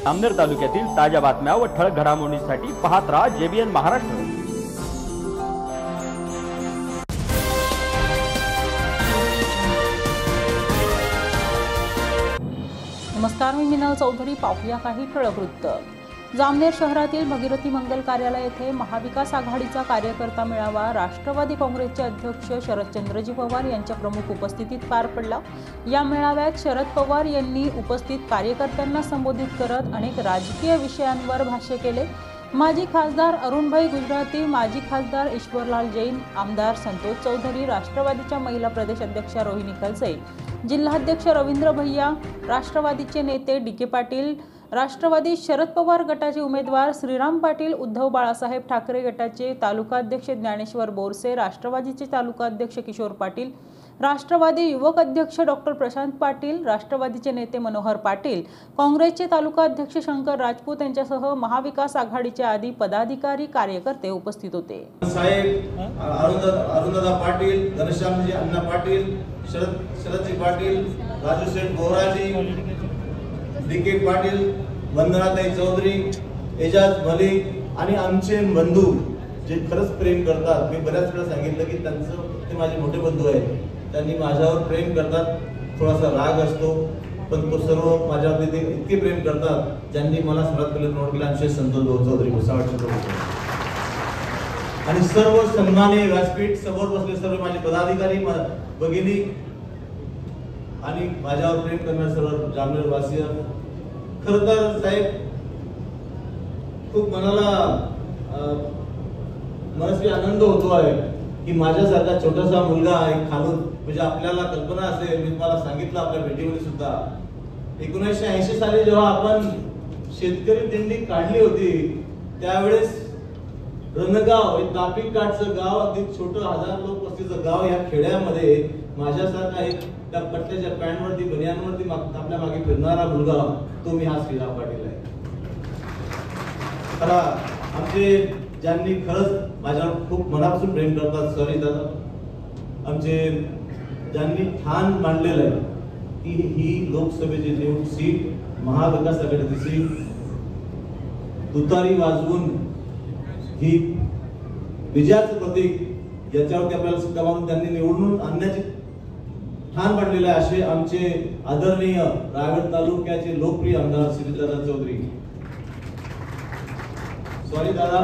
जामनेर तालुक्यातील ताज्या बातम्या व ठळक घडामोडींसाठी पाहत राहा JBN महाराष्ट्र। नमस्कार, मी मीनाल चौधरी। पाहूया काही ठळक वृत्त। जामनेर शहरातील भगीरथी मंगल कार्यालय येथे महाविकास आघाडीचा कार्यकर्ता मेळावा राष्ट्रवादी काँग्रेसचे अध्यक्ष शरदचंद्रजी पवार यांच्या प्रमुख उपस्थितीत पार पडला। या मेळाव्यात शरद पवार यांनी उपस्थित कार्यकर्त्यांना संबोधित करत अनेक राजकीय विषयांवर भाष्य केले। माजी खासदार अरुणभाई गुजराती, माजी खासदार ईश्वरलाल जैन, आमदार संतोष चौधरी, राष्ट्रवादीच्या महिला प्रदेश अध्यक्षा रोहिणी खलसे, जिल्हाध्यक्ष रवींद्र भैया, राष्ट्रवादीचे नेते DK पाटील, राष्ट्रवादी शरद पवार गटाचे उमेदवार श्रीराम पाटील, उद्धव बाळासाहेब ठाकरे गटाचे तालुकाध्यक्ष ज्ञानेश्वर बोरसे, राष्ट्रवादीचे तालुकाध्यक्ष किशोर पाटील, राष्ट्रवादी युवक अध्यक्ष डॉक्टर प्रशांत पाटील, राष्ट्रवादीचे नेते मनोहर पाटील, काँग्रेसचे तालुकाध्यक्ष शंकर राजपूत यांच्यासह महाविकास आघाडीचे आदी पदाधिकारी कार्यकर्ते उपस्थित होते। साहेब अरुणदादा पाटील, घनश्यामजी अण्णा पाटील, शरदजी पाटील, राजू शेठ गोराजी, DK पाटील, वंदनाताई चौधरी, एजाज मलिक आणि आमचे बंधू जे खरंच प्रेम करतात। मी बऱ्याच वेळा सांगितलं की ते माझे मोठे बंधू आहेत, त्यांनी माझ्यावर प्रेम करतात। थोडासा राग असतो पण तो सर्व माझ्यावर इतके प्रेम करतात ज्यांनी मला सर्वात पहिले नोट केला आमचे संतोष चौधरी भुसावळचे आणि सर्व सन्माननीय व्यासपीठ समोर बसले सर्व माझे पदाधिकारी भगिनी आणि माझ्यावर प्रेम करणारे सर्व जामनेर वासीय। खरं तर साहेब खूप मनाला मनस्वी आनंद होतो आहे की माझ्यासारखा छोटासा मुलगा एक खालून म्हणजे आपल्याला कल्पना असेल, मी तुम्हाला सांगितलं आपल्या भेटीमध्ये सुद्धा 1980 साली जेव्हा आपण शेतकरी दिंडी काढली होती त्यावेळेस रणगाव हे तापी काठचं गाव, अगदी छोटं 1000 लोक वस्तीचं गाव, या खेड्यामध्ये माझ्यासारखा एक त्या पट्ट्याच्या पॅन्टवरती बनियानवरती आपल्या मागे फिरणारा मुलगा तो मी हा श्रीराम पाटील आहे। खरा आमचे ज्यांनी खरंच माझ्यावर खूप मनापासून प्रेम करतात, सॉरी दादा, आमचे ज्यांनी ठाण मांडलेलं आहे की ही लोकसभेची निवड सीट महाविकास आघाडीची सीट तुतारी वाजवून ही विजयाचं प्रतीक याच्यावरती आपल्याला सुद्धा मानून त्यांनी निवडून आणण्याचे ठाण मांडलेलं आहे असे आमचे आदरणीय रायगड तालुक्याचे लोकप्रिय आमदार श्रीदादा चौधरी। सॉरी दादा,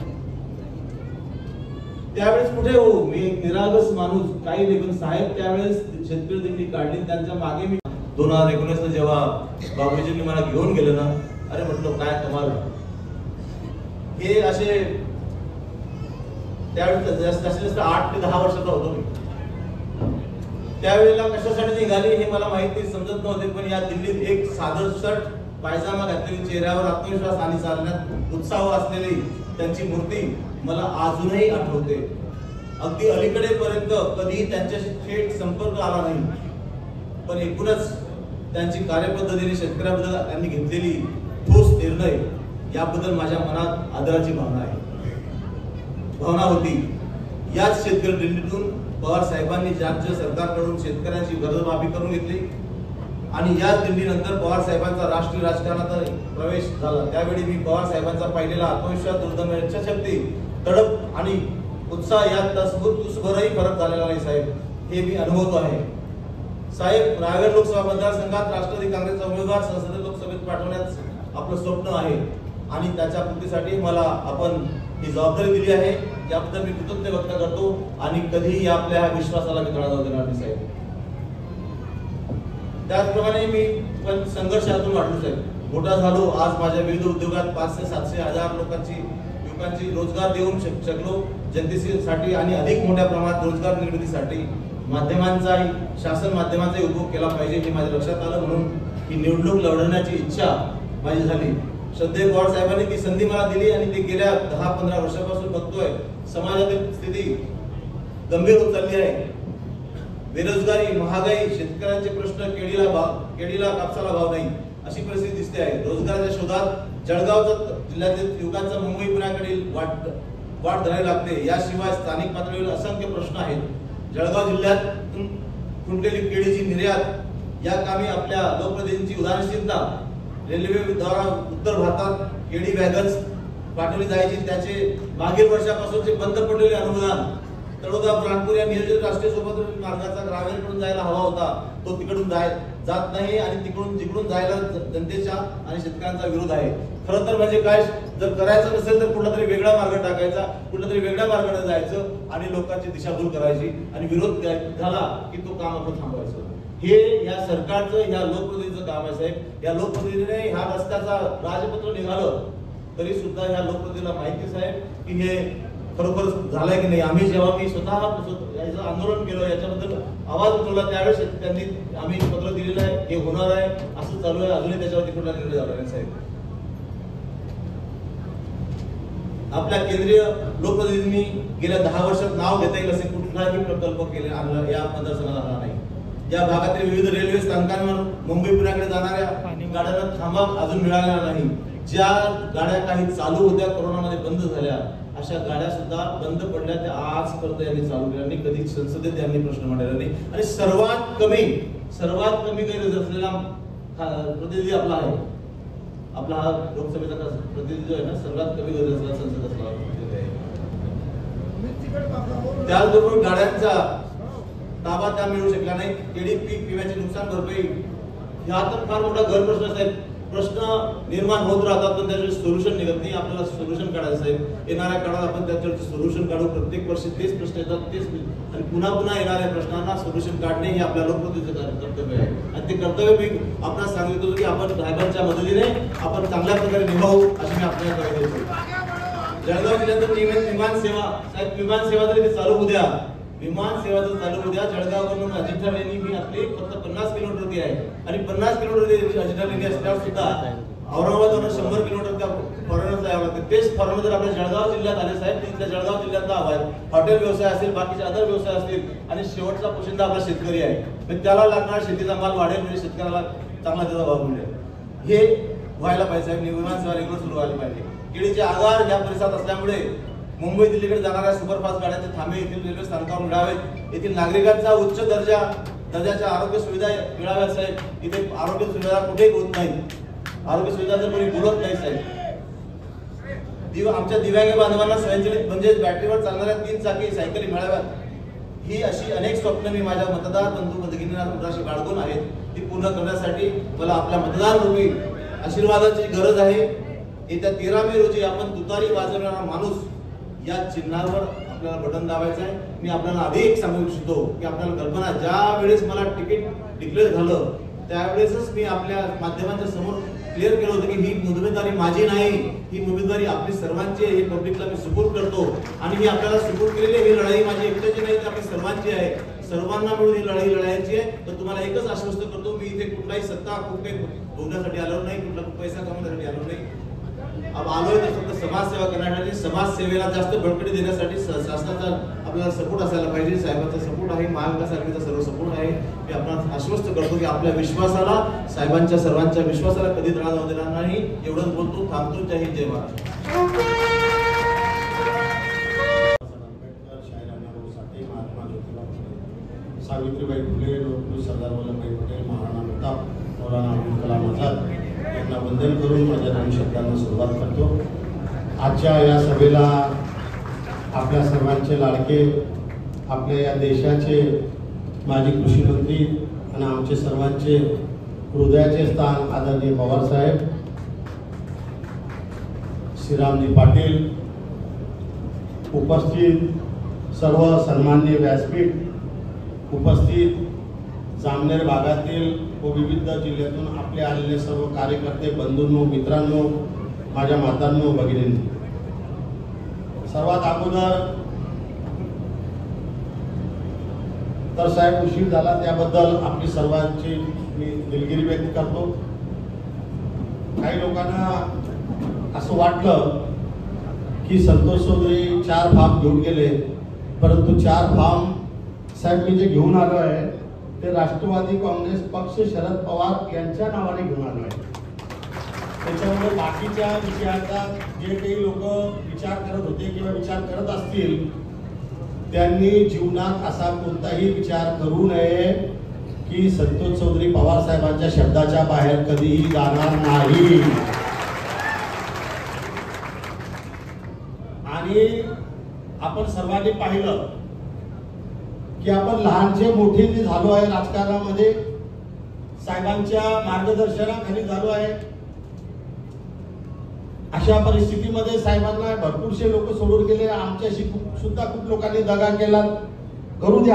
त्यावेळेस कुठे हो, मी एक निरागस माणूस काही नाही, पण साहेब त्यावेळेस शेतकरी दिंडी काढली त्यांच्या मागे मी 2019 जेव्हा बाबूजींनी मला घेऊन गेले ना, अरे म्हटलं काय कमाल, हे असे त्यावेळेस जास्त 8 ते 10 वर्षाचा होतो मी। त्यावेळेला कशासाठी निघाली हे मला माहित नाही, समजत नव्हते, पण या दिल्लीत एक साधं शर्ट पायजामा घातलेली, चेहऱ्यावर आत्मविश्वास आणि चालण्यात उत्साह असलेली त्यांची मूर्ती मला अजूनही आठवते। अगदी अलीकडे पर्यंत कधीही त्यांच्याशी थेट संपर्क आला नाही, पण एकूणच त्यांची कार्यपद्धतीने शेतकऱ्याबद्दल त्यांनी घेतलेली ठोस निर्णय याबद्दल माझ्या मनात आदराची भावना होती। याच शेतकरी दिंडीतून पवार साहेबांनी राज्य सरकारकडून शेतकऱ्यांची कर्जमाफी करून घेतली आणि याच दिंडीनंतर पवार साहेबांचा राष्ट्रीय राजकारणात प्रवेश झाला। त्यावेळी मी पवार साहेबांचा पाहिलेला आत्मविश्वास, दुर्दम्य इच्छाशक्ती, तडप आणि उत्साह यात तुसभरही फरक झालेला नाही साहेब, हे मी अनुभवतो आहे। साहेब, रायगड लोकसभा मतदारसंघात राष्ट्रवादी काँग्रेसचा उमेदवार संसदीय लोकसभेत पाठवण्याचं आपलं स्वप्न आहे आणि त्याच्या पूर्तीसाठी मला आपण ही जबाबदारी दिली आहे, याबद्दल मी कृतज्ञता व्यक्त करतो आणि कधीही आपल्या विश्वासाला मी तडा जाऊ देणार नाही साहेब। त्याचप्रमाणे मी पण संघर्षातून वाढलो साहेब, मोठा झालो, आज माझ्या विविध उद्योगात 500, 700, 1000 युवकांची रोजगार देऊन शकलो जनतेसाठी आणि अधिक मोठ्या प्रमाणात रोजगार निर्मितीसाठी माध्यमांचाही, शासन माध्यमांचाही उपयोग केला पाहिजे हे माझ्या लक्षात आलं, म्हणून ही निवडणूक लढवण्याची इच्छा माझी झाली। श्रद्धेय पवार साहेबांनी ती संधी मला दिली आणि ते गेल्या 10-15 वर्षापासून बघतोय समाजातील स्थिती गंभीर होत चालली आहे। बेरोजगारी, महागाई, शेतकऱ्यांचे प्रश्न, केळीला कापसाला भाव नाही अशी परिस्थिती दिसते आहे। रोजगाराच्या शोधात जळगाव जिल्ह्यातील युवकांचा मुंबई पुण्याकडील वाट धरावी लागते। याशिवाय स्थानिक पातळीवर असंख्य प्रश्न आहेत। जळगाव जिल्ह्यात खुंटलेली केळीची निर्यात या कामी आपल्या लोकप्रतिनिधींची उदासीनता रेल्वेद्वारा उत्तर भारतात केडी वॅगन्स पाठवली जायची, त्याचे मागील वर्षापासूनचे बंद पडलेले अनुदान, तळोदा प्राणपूर या नियोजित राष्ट्रीय सोबत मार्गाचा ग्रावेरकडून जायला हवा होता, तो तिकडून जात नाही आणि जिकडून जायला जनतेच्या आणि शेतकऱ्यांचा विरोध आहे. खरं तर म्हणजे काय, जर करायचं नसेल तर कुठला तरी वेगळा मार्ग टाकायचा, कुठला तरी वेगळ्या मार्गाने जायचं आणि लोकांची दिशाभूल करायची आणि विरोध झाला की तो काम आपण थांबवायचं. हे या सरकारचं, या लोकप्रतिनिधीचं काम आहे साहेब. या लोकप्रतिनिधीने ह्या रस्त्याचा राजपत्र निघालं तरी सुद्धा ह्या लोकप्रतिनिधीला माहिती साहेब की हे खरोखर झालंय की नाही. आम्ही जेव्हा मी स्वतः याचं आंदोलन केलं, याच्याबद्दल आवाज उठवला, त्यावेळेस त्यांनी आम्ही पत्र दिलेलं आहे, हे होणार आहे, असं चालू आहे, अजूनही त्याच्यावरती कुठला निर्णय झाला नाही साहेब. आपल्या केंद्रीय लोकप्रतिनिधींनी गेल्या 10 वर्षात नाव घेता येईल असे कुठलाही प्रकल्प केले या मतदारसंघात आला नाही. या भागातील विविध रेल्वे स्थानकांवर मुंबई पुण्याकडे जाणाऱ्या गाड्यांना थांबा अजून मिळालेला नाही. ज्या गाड्या काही चालू होत्या कोरोनामध्ये बंद झाल्या, अशा गाड्या सुद्धा बंद पडल्या, त्या आजपर्यंत यांनी चालू केल्या नाही, कधी संसदेत यांनी प्रश्न मांडलेला नाही. आणि सर्वात कमी गैरहजर असलेला प्रतिनिधी आपला आहे, आपला हा लोकसभेचा प्रतिनिधी जो आहे ना, सर्वात कमी गैरहजर असलेला संसद असलेला प्रतिनिधी आहे. त्याचबरोबर गाड्यांचा ताबा त्या मिळू शकला नाही. केडी पीक विम्याची नुकसान भरपाई हा तर फार मोठा घर प्रश्न आहे. प्रश्न निर्माण होत राहतात पण त्याचे सोल्युशन निघत नाही. आपल्याला सोल्युशन काढायचं आहे. येणाऱ्या काळात आपण त्याच्यावरती सोल्युशन काढू. प्रत्येक वर्षी तेच प्रश्न येतात, तेच आणि पुन्हा येणाऱ्या प्रश्नांना सोल्युशन काढणे हे आपल्या लोकप्रतिनिधीचं कर्तव्य आहे. आणि ते कर्तव्य मी आपल्याला सांगितलं की आपण साहेबांच्या मदतीने आपण चांगल्या प्रकारे निभावू अशी मी आपल्याला देतो. जळगाव जिल्ह्यात विमान सेवा साहेब, विमान सेवा जरी चालू होऊ द्या, विमान सेवा जर चालू होऊ द्या, जळगाववरून अजिंठा लेणी ही आपली फक्त 50 किलोमीटरची आहे आणि 50 किलोमीटर अजिंठा लेणी असल्यावर सुद्धा औरंगाबादवरून 100 किलोमीटर त्या फॉरेनर जावं लागते. तेच फॉरेनर जर आपल्या जळगाव जिल्ह्यात आले साहेब, तिथल्या जळगाव जिल्ह्यातला हॉटेल व्यवसाय असेल, बाकीचे अदर व्यवसाय असतील आणि शेवटचा पोशिंदा आपला शेतकरी आहे, पण त्याला लागणार शेतीचा माल वाढेल म्हणजे शेतकऱ्याला चांगला त्याचा भाव मिळेल. हे व्हायला पाहिजे साहेब. विमान सेवा रेग्युलर सुरू व्हायला पाहिजे. केळीचे आगार या परिसरात असल्यामुळे मुंबई दिल्लीकडे जाणाऱ्या सुपरफास्ट गाड्यांचे थांबे येथील रेल्वे स्थानकावर मिळावेत. येथील नागरिकांचा उच्च दर्जाच्या आरोग्य सुविधा मिळाव्यात साहेब. इथे आरोग्य सुविधा कुठेही होत नाही. आरोग्य सुविधा जर कोणी बोलत नाही साहेब. आमच्या दिव्यांग बांधवांना स्वयंचलित म्हणजे बॅटरीवर चालणाऱ्या 3 चाकी सायकली मिळाव्यात. ही अशी अनेक स्वप्न मी माझ्या मतदार बंधू भगिनींना तुमच्याशी बाळगून आहेत. ती पूर्ण करण्यासाठी मला आपल्या मतदार रूपी आशीर्वादाची गरज आहे. येत्या 13 मे रोजी आपण तुतारी वाजवणारा माणूस या चिन्हावर आपल्याला बटन दाबायचं आहे. मी आपल्याला आधी एक सांगू इच्छितो की आपल्याला कल्पना, ज्या वेळेस मला तिकीट डिक्लेअर झालं त्यावेळेसच मी आपल्या माध्यमांच्या समोर क्लिअर केलं होतं की ही उमेदवारी माझी नाही, ही उमेदवारी आपली सर्वांची आहे. ही पब्लिकला मी सुपूर्द करतो आणि मी आपल्याला सुपूर्द केलेली ही लढाई माझी एकट्याची नाही, तर आपली सर्वांची आहे. सर्वांना मिळून ही लढाई लढायची आहे. तर तुम्हाला एकच आश्वस्त करतो, मी इथे कुठलाही सत्ता कुठे भोगण्यासाठी आलो नाही, कुठला पैसा कमवण्यासाठी आलो नाही. आलोय तर फक्त समाजसेवा करण्यासाठी, समाजसेवेला जास्त बळकटी देण्यासाठी शासनाचा आपल्याला सपोर्ट असायला पाहिजे. साहेबांचा सपोर्ट आहे, महाविकास आघाडीचा सर्व सपोर्ट आहे. मी आपल्याला आश्वस्त करतो की आपल्या विश्वासाला, साहेबांच्या सर्वांच्या विश्वासाला कधी तडा जाऊ देणार नाही. एवढंच बोलतो, थांबतो. जय हिंद, जय महाराष्ट्र. सावित्रीबाई फुले, लोकमान्य सरदार वल्लभभाई पटेल, महाराणा प्रताप, मौलाना अब्दुल कलाम आझाद यांना वंदन करून माझ्या 2 शब्दांना सुरुवात करतो. आजच्या या सभेला आपल्या सर्वांचे लाडके, आपल्या या देशाचे माजी कृषी मंत्री आणि आमचे सर्वांचे हृदयाचे स्थान आदरणीय पवारसाहेब, श्रीरामजी पाटील, उपस्थित सर्व सन्माननीय व्यासपीठ, उपस्थित जामनेर भागातील व विविध जिल्ह्यातून आपले आलेले सर्व कार्यकर्ते, बंधूंनो, मित्रांनो, माझ्या मातांनो, भगिनींनो, सर्वात अगोदर तर साहेब उशीर झाला त्याबद्दल आपली सर्वांची मी दिलगिरी व्यक्त करतो. काही लोकांना असं वाटलं की संतोष चौधरी 4 फॉर्म घेऊन गेले, परंतु 4 फॉर्म साहेब मी जे घेऊन आलो आहे ते राष्ट्रवादी काँग्रेस पक्ष शरद पवार यांच्या नावाने घेऊन आलो आहे. त्याच्यामुळे बाकीच्या विषयाचा जे काही लोक विचार करत होते किंवा विचार करत असतील त्यांनी जीवनात असा कोणताही विचार करू नये की संतोष चौधरी पवार साहेबांच्या शब्दाच्या बाहेर कधीही जाणार नाही. आणि आपण सर्वांनी पाहिलं की आपण लहानचे मोठे जे झालो आहे राजकारणामध्ये, साहेबांच्या मार्गदर्शनाखाली झालो आहे. अशा परिस्थितीमध्ये साहेबांना भरपूरशे लोक सोडून गेले. आमच्याशी सुद्धा खूप लोकांनी दगा केला, करू द्या.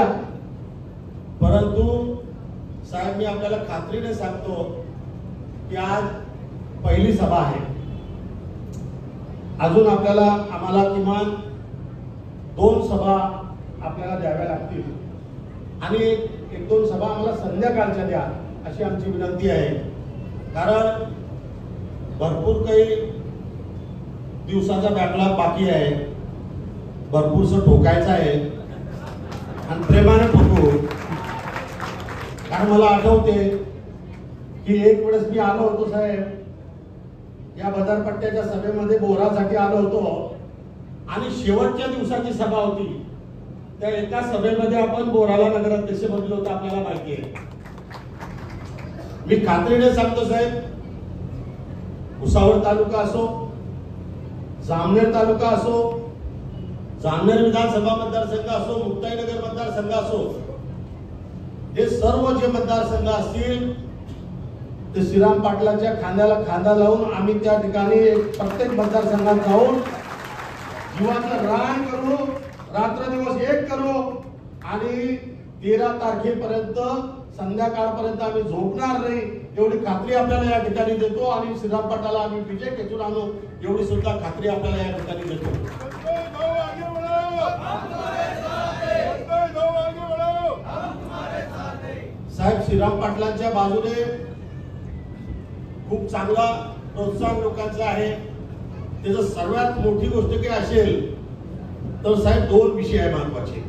परंतु साहेब, मी आपल्याला खात्रीने सांगतो की आज पहिली सभा आहे. अजून आम्हाला किमान 2 सभा आपल्याला द्याव्या लागतील आणि 1-2 सभा आम्हाला संध्याकाळच्या द्या अशी आमची विनंती आहे. कारण भरपूर काही दिवसाचा बॅकलॉग बाकी आहे, भरपूरसं ठोकायचं आहे आणि प्रेमाने ठोकू. कारण मला आठवते की एक वेळेस मी आलो होतो साहेब, या बाजारपट्ट्याच्या सभेमध्ये बोरासाठी आलो होतो आणि शेवटच्या दिवसाची सभा होती. त्या एका सभेमध्ये आपण बोराला नगराध्यक्ष बनलो होतो, आपल्याला माहिती आहे. मी खात्रीने सांगतो साहेब, भुसावळ तालुका असो, जामनेर तालुका असो, जामनेर विधानसभा मतदारसंघ असो, मुक्ताईनगर मतदारसंघ असो, हे सर्व जे मतदारसंघ असतील ते श्रीराम पाटलांच्या खांद्याला खांदा लावून आम्ही त्या ठिकाणी प्रत्येक मतदारसंघात जाऊन जीवाचं रान करू, रात्रदिवस एक करू आणि 13 तारखेपर्यंत संध्याकाळपर्यंत आम्ही झोपणार नाही एवढी खात्री आपल्याला या ठिकाणी देतो. आणि श्रीराम पाटलाला आम्ही विजय खेचून आणू एवढी सुद्धा खात्री आपल्याला या ठिकाणी देतो. साहेब, श्रीराम पाटलांच्या बाजूने खूप चांगला प्रोत्साहन लोकांचं आहे. त्याचं सर्वात मोठी गोष्ट काय असेल तर साहेब 2 विषय आहे महत्वाचे.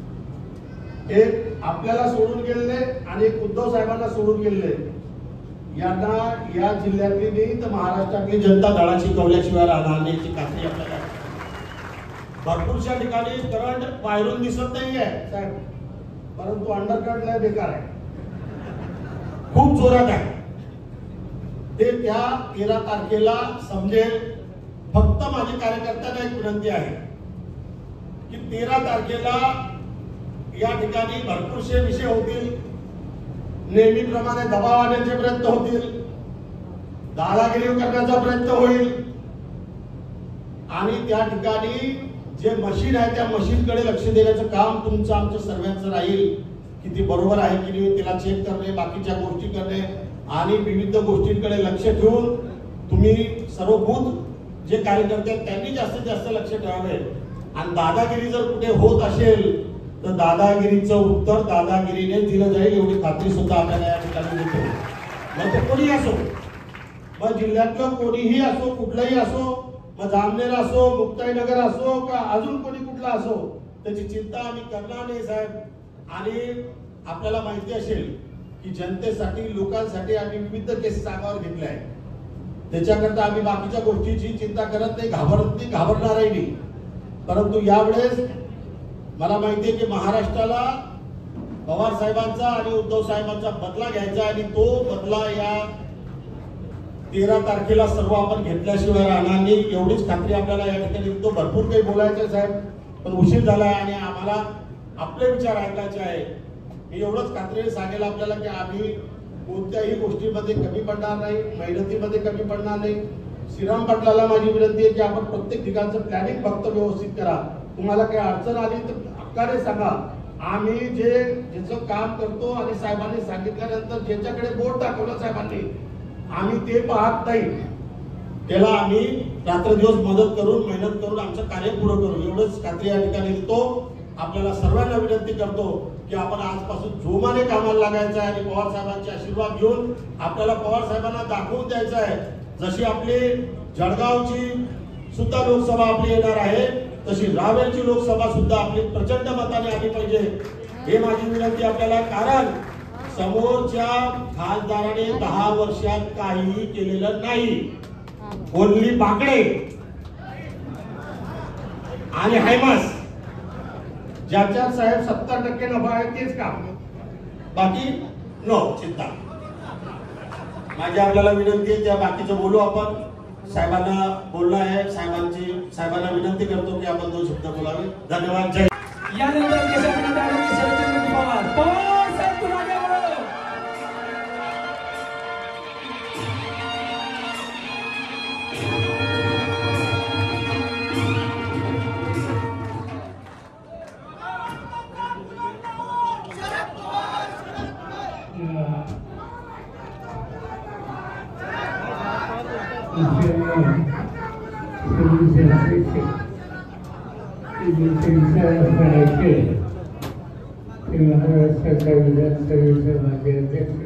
एक आपल्याला सोडून गेलेले आणि एक उद्धव साहेबांना सोडून गेलेले. यांना या जिल्ह्यातली नाही तर महाराष्ट्रातली जनता धडा शिकवल्याशिवाय राहणार नाही याची खात्री आपल्याला. भरपूरशा ठिकाणी करंट बाहेरून दिसत नाहीये साहेब, परंतु अंडरकरंट लय बेकार आहे, खूप जोरात आहे. ते त्या 13 तारखेला समजेल. फक्त माझ्या कार्यकर्त्यांना एक विनंती आहे की 13 तारखेला या ठिकाणी भरपूरसे विषय होतील. नेहमीप्रमाणे दबाव आणण्याचे प्रयत्न होतील, दादागिरी करण्याचा प्रयत्न होईल आणि त्या ठिकाणी जे मशीन आहे त्या मशीनकडे लक्ष देण्याचं काम तुमचं आमचं सर्वांचं राहील की ती बरोबर आहे की नाही तिला चेक करणे, बाकीच्या गोष्टी करणे आणि विविध गोष्टींकडे लक्ष ठेवून तुम्ही सर्व बूथ जे कार्यकर्ते आहेत त्यांनी जास्तीत जास्त लक्ष ठेवावे. आणि दादागिरी जर कुठे होत असेल तर दादागिरीचं उत्तर दादागिरीने दिलं जाईल एवढी खात्री सुद्धा आपल्याला या ठिकाणी देतो. मग ते कोणी असो, मग जिल्ह्यातलं कोणीही असो, कुठलंही असो, मग जामनेर असो, मुक्ताईनगर असो का अजून कोणी कुठला असो, त्याची चिंता आम्ही करणार नाही साहेब. आणि आपल्याला माहिती असेल की जनतेसाठी लोकांसाठी आम्ही विविध केसेस अंगावर घेतल्या आहेत. त्याच्याकरता आम्ही बाकीच्या गोष्टीची चिंता करत नाही, घाबरणारही नाही. परंतु यावेळेस मला माहिती आहे की महाराष्ट्राला पवार साहेबांचा आणि उद्धव साहेबांचा बदला घ्यायचा आणि तो बदला या 13 तारखेला सर्व आपण घेतल्याशिवाय राहणार नाही एवढीच खात्री आपल्याला या ठिकाणी देतो. भरपूर काही बोलायचं साहेब, पण उशीर झाला आहे आणि आम्हाला आपले विचार ऐकायचे आहे. मी एवढंच खात्रीने सांगेल आपल्याला की आम्ही कोणत्याही गोष्टीमध्ये कमी पडणार नाही, मेहनतीमध्ये कमी पडणार नाही. श्रीराम पाटलाला माझी विनंती आहे की आपण प्रत्येक ठिकाणचं प्लॅनिंग फक्त व्यवस्थित करा. तुम्हाला काही अडचण आली तर हक्काने सांगा. आम्ही ज्याचं काम करतो आणि साहेबांनी सांगितल्यानंतर ज्याच्याकडे बोट दाखवलं साहेबांनी आम्ही ते पाहत नाही, त्याला आम्ही रात्रदिवस मदत करून मेहनत करून आमचं कार्य पुरं करू एवढंच खात्री या ठिकाणी देतो. आपल्याला सर्वांना विनंती करतो की आपण आजपासून जोमाने कामाला लागायचं आहे आणि पवार साहेबांचे आशीर्वाद घेऊन आपल्याला पवार साहेबांना दाखवून द्यायचं आहे. जशी आपली जळगावची सुद्धा लोकसभा आपली येणार आहे तशी रावेरची लोकसभा सुद्धा आपली प्रचंड मताने आली पाहिजे हे माझी विनंती आपल्याला. कारण समोरच्या खासदाराने 10 वर्षात काहीही केलेलं नाही. ओनली बाकडे आणि हायमास ज्याच्यात साहेब 70% नफा आहे तेच काम. बाकी नो चिंता. माझी आपल्याला विनंती आहे, त्या बाकीचं बोलू आपण. साहेबांना बोलणं आहे. साहेबांना विनंती करतो की आपण 2 शब्द बोलावे. धन्यवाद. जय. यानंतर केशवचंद्र आनंदी शरदचंद्र पवार साहेब पुन्हा घ्यावं. महाराष्ट्राच्या विधानसभेचे माजी अध्यक्ष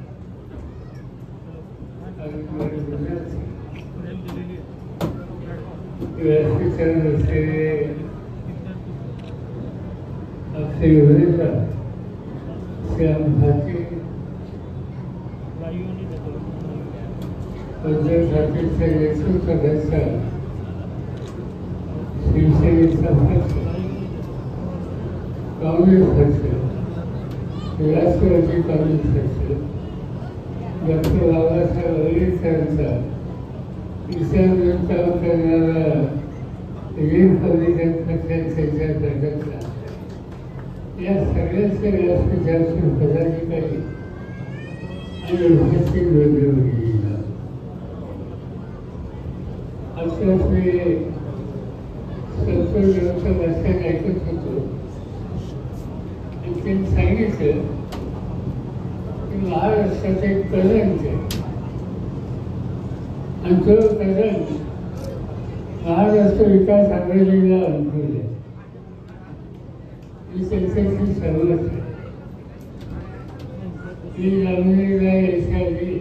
व्यासपीठावर असलेले आपले उमेदवार श्याम भाते, उद्धव ठाकरेंच्या नेतृत्वाखालचा शिवसेनेचा पक्ष, काँग्रेस पक्ष, राष्ट्रवादी काँग्रेस पक्ष, डॉक्टर बाबासाहेब आंबेडकरांचा विचार काम करणारा रिपब्लिकन पक्षाच्या घटकला या सगळ्यांचे व्यासपीठाचे पदाधिकारी आणि उपस्थित वर्गवर्गीय आपल्याकडे संतोषचं भाषण ऐकत होतो आणि त्यांनी सांगितलं की महाराष्ट्राचे कलंक आहे आणि तो कलंक महाराष्ट्र विकास आघाडीला अनुकूल आहे. मी त्यांच्याशी सहमत आहे. मी जामनेरला यायच्या आधी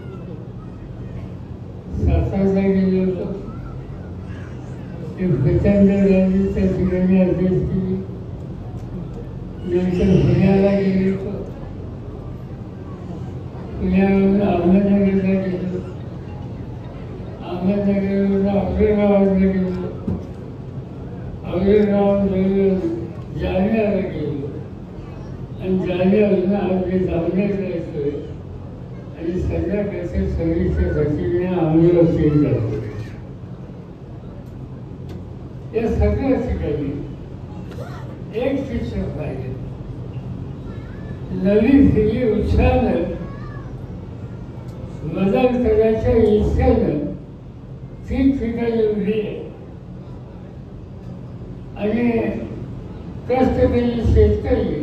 सातारला गेलो होतो. ते प्रचंडराजेच्या ठिकाणी अध्यक्ष केली. नंतर पुण्याला गेले होतो. पुण्यावरून अहमदनगरला गेलो. अहमदनगरवरून औरंगाबादला गेलो. औरंगाबादवरून जालन्याला गेलो आणि जालन्यावरून आज मी जामनेरला येतोय आणि संध्याकाळच्या सर्विसच्या गतीने अमरावतीला जातो. या सगळ्या ठिकाणी एक शिक्षक पाहिजे. नवी पिढी उत्साहानं बदल करायच्या इच्छेनं ठिकठिकाणी उभी आहे आणि कष्टकरी शेतकरी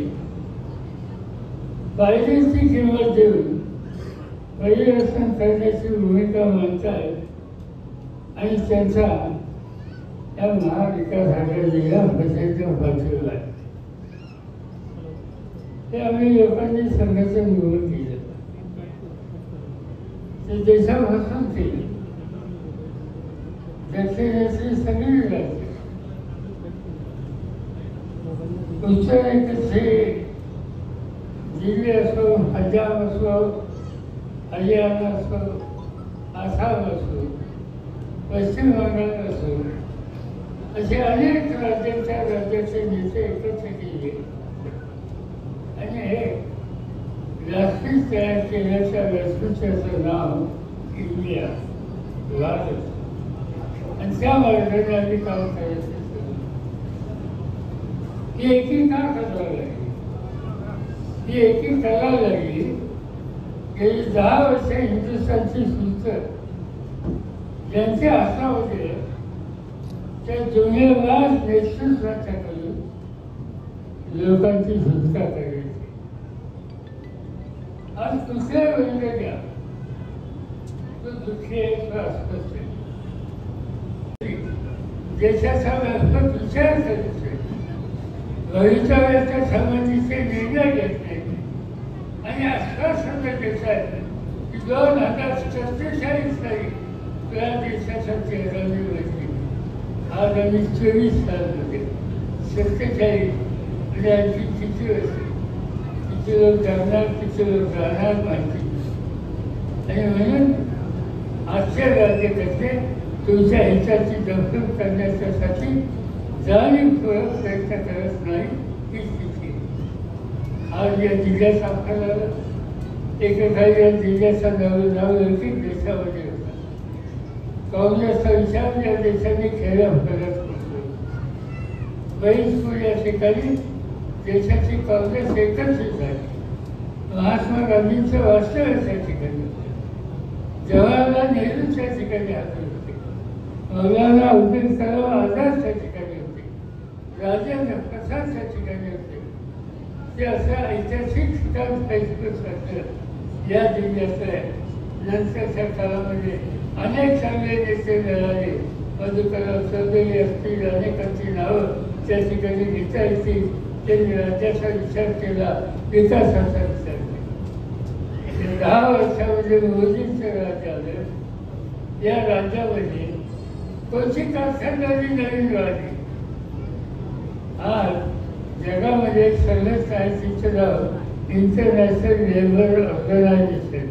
पाहिजे ती किंमत देऊन परिवर्तन करण्याची भूमिका मानतात आणि त्यांचा या महाविकास आघाडीला प्रचंड पाठिंबा आहे. हे आम्ही लोकांनी संघाचं निवड केलं. ते देशापासून केले. दक्षिणेतली सगळी राज्य उत्तरेकडचे दिल्ली असो, पंजाब असो, हरियाणा असो, आसाम असो, पश्चिम बंगाल असो, असे अनेक राज्याचे नेते एकत्र केले आणि हे व्यासपीठ तयार केल्याच्या व्यासपीठाचं नाव इंडिया भारत आणि त्या मार्गाने आम्ही काम करायचं. ही एकी का करावी लागली? ही एकी करावी लागली. गेली 10 वर्ष हिंदुस्थानची सुलतान ज्यांचे आशा होते त्या जुन्यावास नेतृत्वाच्याकडून लोकांची सुटका करायची. आज दुसऱ्या वेळेला घ्या तो दुःखी आहे, तो अस्वस्थ आहे. देशाचा व्यापक विचार करीत आहे. भवितव्याच्या संबंधीचे निर्णय घेत नाही आणि आश्वासन देत आहेत की 2047 साली त्या देशाच्या 13वी वर्षी आज आम्ही 24 सालमध्ये 47 म्हणजे आणखी किती वर्ष, किती लोक जाणार, किती लोक राहणार माहिती. आणि म्हणून आजचे राज्यकर्ते तुमच्या हिताची दखल करण्यासाठी जाणीवपूर्वक प्रयत्न करत नाही ही स्थिती. आज या जिल्ह्यात आपल्याला एकेकाळी या जिल्ह्याचा नावलौकिक देशामध्ये होता. काँग्रेसचा विचार या देशाने खेळला फरक करतो. बैसपूर या ठिकाणी देशाची काँग्रेस एकत्रित झाली. महात्मा गांधींचं वास्तव्य त्या ठिकाणी होतं. जवाहरलाल नेहरू त्या ठिकाणी हजर होते. मौलाना अब्दुल कलाम आझाद त्या ठिकाणी होते. राजेंद्र प्रसाद त्या ठिकाणी होते. ते असं ऐतिहासिक ठिकाण सारखं या जिल्ह्याचं आहे. नंतरच्या काळामध्ये अनेक चांगले नेते मिळाले. मधुकरराव चौधरी असतील, अनेकांची नावं त्या ठिकाणी घेता येतील. त्यांनी राज्याचा विचार केला, विकासाचा विचार केला. 10 वर्षामध्ये मोदींचं राज्य आलं. या राज्यामध्ये कोणती कारखानदारी नवीन मिळाली. आज जगामध्ये सर्वच आहे तिचं नाव इंटरनॅशनल लेबर ऑर्गनायझेशन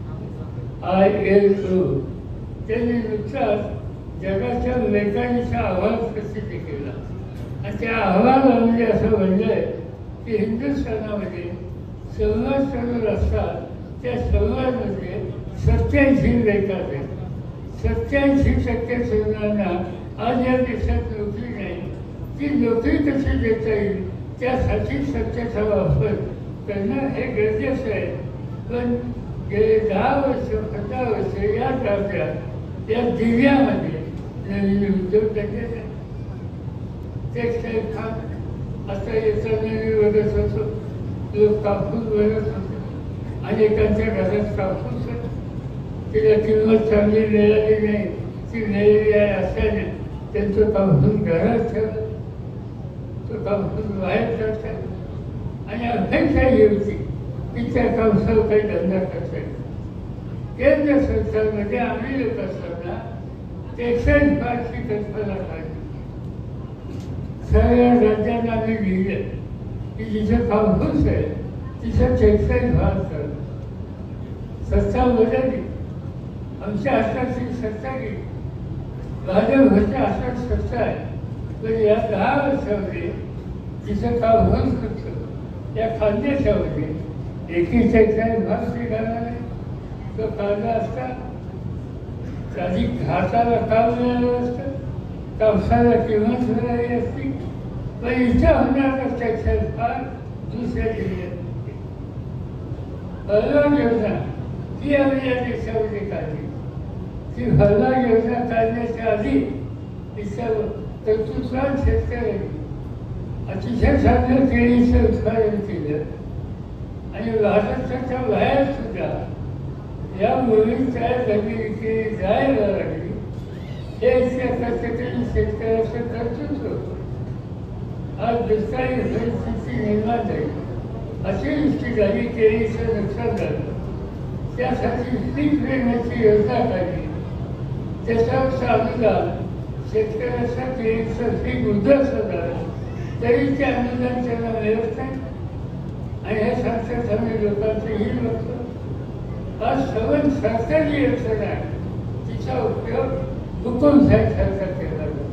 ILO. त्यांनी नुकताच जगाच्या लेखांचा अहवाल प्रसिद्ध केला आणि त्या अहवालामध्ये असं म्हणलंय की हिंदुस्थानामध्ये संवाद चालू असतात. त्या संवादमध्ये 87 लेखात आहेत. 87% तरुणांना आज या देशात नोकरी नाही. ती नोकरी कशी देता येईल त्यासाठी सत्तेचा वापर करणं हे गरजेचं आहे. पण गेले 10 वर्ष 15 वर्ष या राज्यात या जिल्ह्यामध्ये नवीन उद्योग धंदे नाही. टेक्स्टाईल खात आता याचा नवीन वगैरे होतो. लोक कापूस वगैरे होते. अनेकांच्या घरात कापूस आहे. तिला किंमत चांगली मिळाली नाही. ती मिळाली आहे असल्याने त्यांचं कापूस घरात ठेवलं. तो कापूस बाहेर ठेवतात आणि अपेक्षा ही होती की त्या कापसावर काही धंदा करता येईल. केंद्र सरकारमध्ये आम्ही लोक असताना टेक्स्टाईल पार्कची कल्पना काढली. सगळ्या राज्यांना आम्ही लिहिलं की जिथं कापूस आहे तिथं टेक्स्टाईल भाग कर. सत्ता बदलली. आमच्या हाताची सत्ता गेली. भाजपच्या हातात सत्ता आहे. पण या 10 वर्षामध्ये तिचं कापूस करतो या खांद्याच्यामध्ये एकही टेक्स्टाईल भाग निघाला नाही. तो काढला असता आधी घाटाला काम मिळालं असतं. कापसाला किंमत मिळाली असती. पण इथं होणारा टेक्स्टाईल भाग दुसऱ्या जिल्ह्यात फळबाग योजना ती आम्ही या देशामध्ये काढली. ती फळबाग योजना काढण्याच्या आधी तिचं कर्तृत्वान शेतकऱ्यांनी अतिशय चांगलं केळीचं उत्पादन केलं आणि महाराष्ट्राच्या बाहेर सुद्धा या मोहीम तयार झाली की जायला लागली. हे प्रत्येकाने शेतकऱ्याचं कर्तृत्व होतं. आज दुष्काळी परिस्थिती निर्माण झाली. अतिवृष्टी झाली, केळीचं नुकसान झालं. त्यासाठी पीक विम्याची योजना काढली. त्याच्यावर अनुदान शेतकऱ्याचा केळीचं पीक उद्ध्वस्त झालं तरी ते अनुदान त्यांना मिळत नाही. आणि हे सांगतात आम्ही लोकांचं ही बघतो. आज सर्व सरकारी योजना आहे तिचा उपयोग हुकुमशाहीसारखा केला जातो.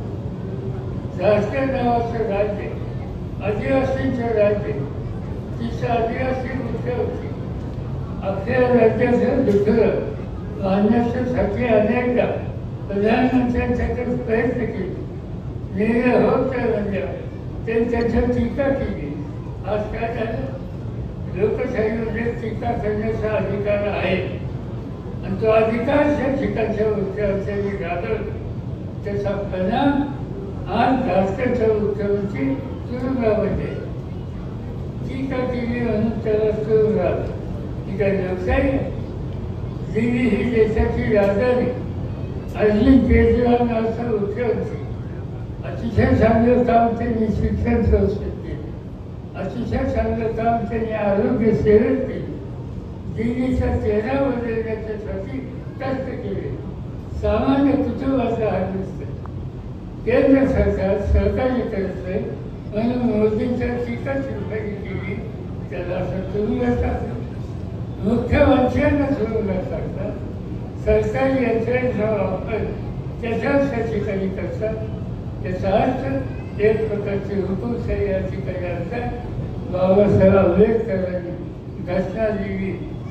झारखंड नावाचं राज्य आदिवासींचं राज्य. तिचं आदिवासी मुख्य होती. आपल्या राज्याचं दुसरं बांधण्यासाठी अनेकदा प्रधानमंत्र्यांच्याकडे प्रयत्न केले. निर्णय होत नाही म्हणजे त्यांनी त्याच्यावर टीका केली. आज काय झालं? लोकशाहीमध्ये टीका करण्याचा अधिकार आहे आणि तो अधिकार त्या ठिकाणच्या मुख्यमंत्र्यांनी गाजवला. त्याचा परिणाम आज झारखंडच्या मुख्यमंत्री तुरुंगामध्ये टीका केली म्हणून त्याला तुरुंगात. ही काय लोकशाही आहे? दिल्ली ही देशाची राजधानी. अरविंद केजरीवाल नावाचा मुख्यमंत्री अतिशय चांगलं काम त्यांनी शिक्षण संस्थेत केलं. अतिशय चांगलं काम त्यांनी आरोग्य सेवेत केली. दिल्लीच्या चेहरा बदलण्याच्यासाठी कष्ट केले. सामान्य कुटुंबाचा हा दिसतो. केंद्र सरकार सहकार्य करत नाही म्हणून मोदींच्या टीका टिप्पणी केली त्याला असं तुरुंगात टाकलं. मुख्यमंत्र्यांना तुरुंगात टाकतात. सरकारी यंत्रणेचा वापर त्याच्याच त्या ठिकाणी करतात. त्याचा अर्थ एक प्रकारची हुकुमशाही या ठिकाणी असतात. बाबासाहेब आंबेडकरांनी घटना लिहिली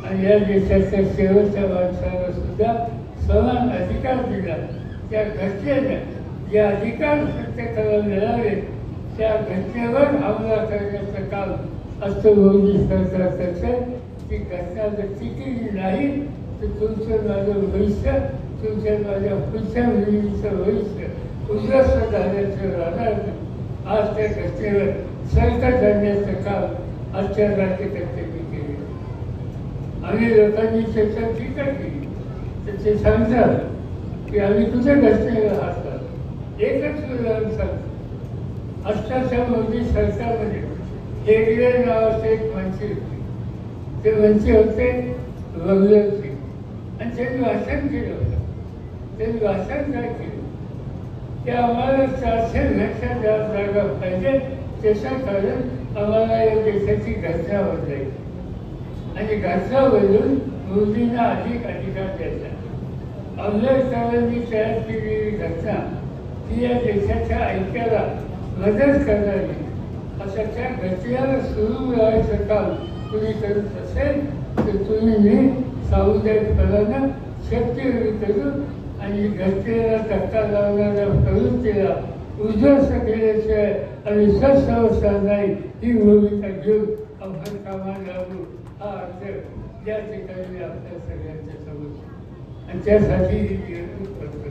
आणि या देशाच्या शेवटच्या माणसाला सुद्धा समान अधिकार दिला. त्या घटनेनं जे अधिकार प्रत्येकाला मिळाले त्या घटनेवर हमला करण्याचं काम असं मोदी सरकारचं. ती घटना जर टिकली नाही तर तुमचं माझं भविष्य, तुमच्या माझ्या पुढच्या पिढीचं भविष्य उद्ध्वस्त झाल्याचं राहणार नाही. आज त्या घटनेवर संकट आणण्याचं काम आजच्या राज्यकर्त्यांनी केले. आम्ही लोकांनी चर्चा टीका केली तर ते सांगतात की आम्ही कुठे घटनेवर असतात. एकच उदाहरण सांगतो. आत्ताच्या मोदी सरकारमध्ये हेगडे नावाचे एक मंत्री होते. ते मंत्री होते बंगलोर सिंग आणि त्यांनी भाषण केलं होतं. त्यांनी भाषण काय केलं की आम्हाला 400पेक्षा जास्त जागा पाहिजे, त्याचं कारण आम्हाला या देशाची घटना बदलायची आणि घटना बदलून मोदींना अधिक अधिकार द्यायचा. आंबेडकरांनी तयार केलेली घटना ती या देशाच्या ऐक्याला मदत करणारी. असं त्या घटनेला सुरू राहायचं काम तुम्ही करत असेल तर तुम्ही मी सामुदायिकपणानं शक्य करू आणि घटनेला धक्का लावणाऱ्या प्रवृत्तीला उद्ध्वस्त केल्याशिवाय आणि सत्संस्था नाही ही भूमिका घेऊन आपण कामाला लागू. हा अर्थ या ठिकाणी आपल्या सगळ्यांच्या समोर आणि त्यासाठी निवडणूक करतो.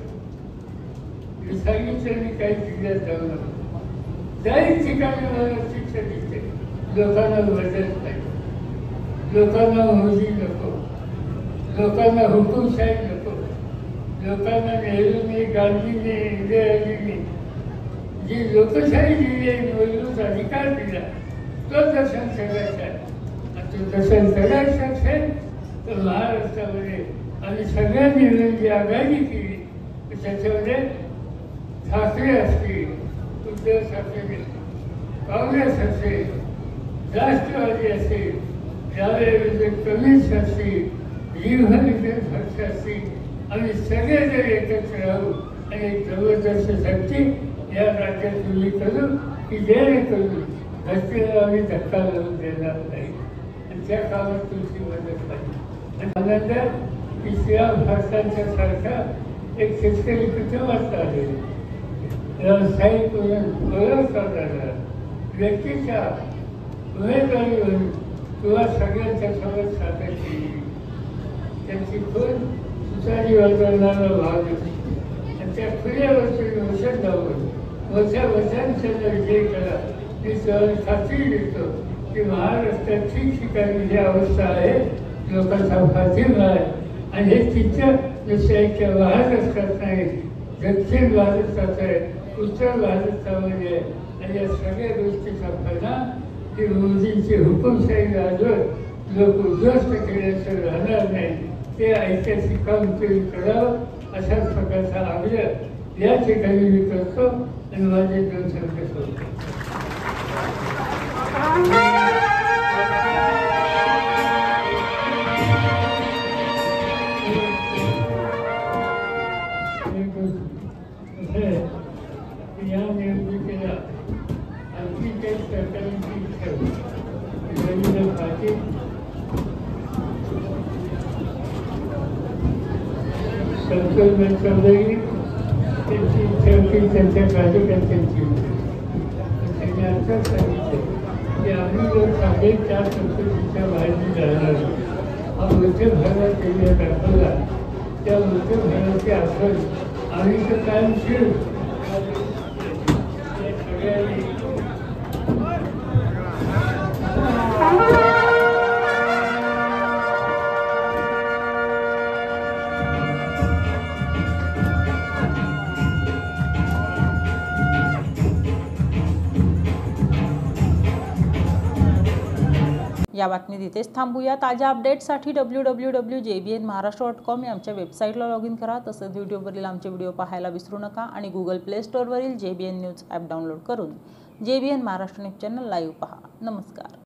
मी सांगितलं मी काही जिल्ह्यात जाऊ नका. त्याही ठिकाणी मला शिक्षण दिसते. लोकांना बदल पाहिजे, लोकांना मोदी नको, लोकांना हुकुमशाही नको, लोकांना नेहरूने, गांधीने, इंदिराजींनी जी लोकशाही दिली आहे, मूलभूत अधिकार दिला, तो दर्शन करायचा आहे. आणि तो दर्शन करायचं असेल तर महाराष्ट्रामध्ये आम्ही सगळ्यांनी मिळून जी आघाडी केली त्याच्यामध्ये ठाकरे असतील, उद्धव ठाकरे, काँग्रेस असेल, राष्ट्रवादी असेल, त्यावेळेस कम्युनिस्ट असतील, रिपब्लिकन पक्ष असतील, आम्ही सगळे जर एकत्र राहू आणि एक जबरदस्त शक्ती या राज्यात उभी करू की जेणेकरून घटनेला आम्ही धक्का लावून देणार नाही आणि त्या कामात तुमची मदत पाहिजे. आणि आनंद की शिया भारतांच्या सारखा एक शेतकरी कुटुंबात आले व्यावसायिक ओळख करणारा व्यक्तीच्या उमेदवारीवरून किंवा सगळ्यांच्या समोर सादर केली. त्यांची खून सुसारी वाजवणारा भाग होती आणि त्या खुल्यावरती वचन लावून मोठ्या वचनच्या विजय करा. मी सहज खात्री देतो की महाराष्ट्रात ठिकठिकाणी जी अवस्था आहे लोकांचा पाठिंबा आहे आणि हे चित्र नुसत्या महाराष्ट्रात नाही, दक्षिण भारतात आहे, उत्तर भारतामध्ये आणि या सगळ्या गोष्टीचा परिणाम की मोदींची हुकुमशाही राजवट लोक उद्ध्वस्त केल्याचं राहणार नाही. ते ऐतिहासिक काम तुम्ही करावं अशाच प्रकारचा आग्रह या ठिकाणी मी करतो आणि माझे 2 शब्द सोडतो. या निवडणुकीला आणखी काही सरकारांची इच्छा होती. रवींद्र पाटील, संतोष चौधरी त्यांची इच्छा होती, त्यांच्या कार्यकर्त्यांची होती. त्यांनी आताच सांगितलं की आम्ही जर 4.5 संसदेच्या बाहेर राहणार हा मध्य भागात एरिया दाखवला त्या मध्य भागाची आसर आम्ही तर कायमशीर सगळ्यांनी या बातमीत इथेच थांबूया. ताज्या अपडेट्ससाठी www.jbnmaharashtra.com या आमच्या वेबसाईटला लॉग इन करा. तसंच यूट्यूबवरील आमचे व्हिडिओ पाहायला विसरू नका आणि गुगल प्ले स्टोअरवरील JBN न्यूज ॲप डाउनलोड करून JBN Maharashtra news channel live पहा. नमस्कार.